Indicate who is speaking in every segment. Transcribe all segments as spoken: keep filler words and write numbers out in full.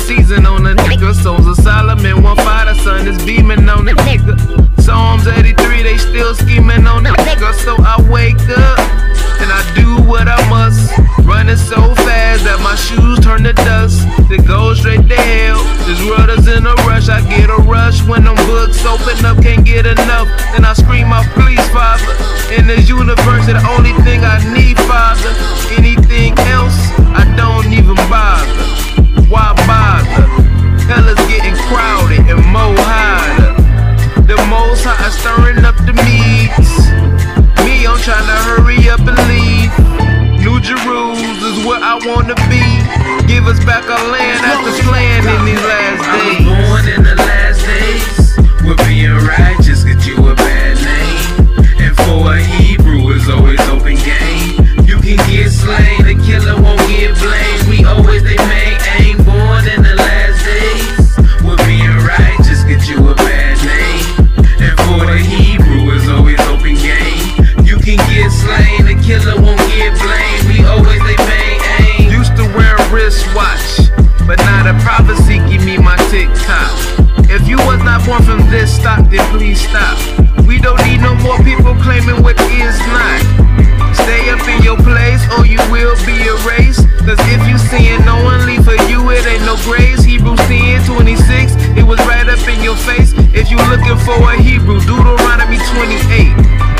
Speaker 1: season on the nigga. Souls of Solomon, one fire, the sun is beaming on the nigga. Psalms eighty-three, they still scheming on the nigga. So I wake up and I do what I must, running so fast that my shoes turn to dust. They go straight to hell. This world is in a rush. I get a rush when them books open up, can't get enough. Then I scream out, please, Father. In this universe, the only thing I need, Father. Anything else, I don't even bother. Why bother? Hell is getting crowded and more hotter. The most high is stirring up the meats. Me, I'm trying to hurry up and leave. New Jerusalem is where I wanna be. Give us back our land after slaying in these last days.
Speaker 2: I was born in the last days. We're being righteous, get you a bad name. And for a Hebrew, it's always open game. You can get slain, the killer won't get blamed. We always they main aim. Born in the last days. We're being righteous, get you a bad name. And for the Hebrew, it's always open game. You can get slain, the killer won't get blamed. We always they main aim.
Speaker 1: Used to wear a wristwatch, but now the prophecy give me my TikTok. If you was not born from this stock, then please stop. We don't need no more people claiming what is not. Stay up in your place or you will be erased. Cause if you sin knowingly, for you it ain't no grace. Hebrews ten twenty-six, it was right up in your face. If you looking for a Hebrew, Deuteronomy twenty-eight.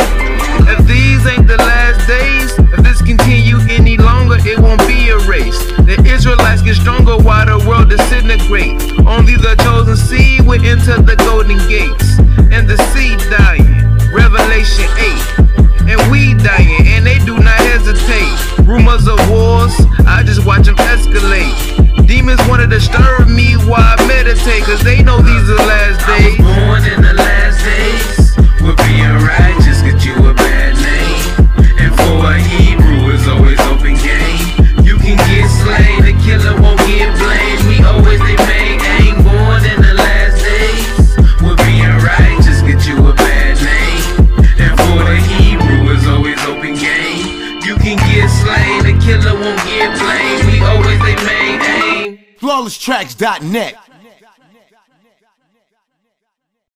Speaker 1: If these ain't the last days, if this continue any longer, it won't be erased. The Israelites get stronger while the world disintegrate. Only the chosen seed will enter the golden gates. And the seed dying, Revelation eight. And we dying, and they do not hesitate. Rumors of wars, I just watch them escalate. Demons wanna disturb me while I meditate, cause they know these are the last days.
Speaker 2: I was born in the last days. We're being righteous, get you a bad name. And for a Hebrew, it's always open game. You can get slain, the killer won't get blamed. We always they main aim. Born in the last days. We're being righteous, get you a bad name. And for the Hebrew, it's always open game. You can get slain, the killer won't get blamed. We always they main aim.
Speaker 3: flawless tracks dot net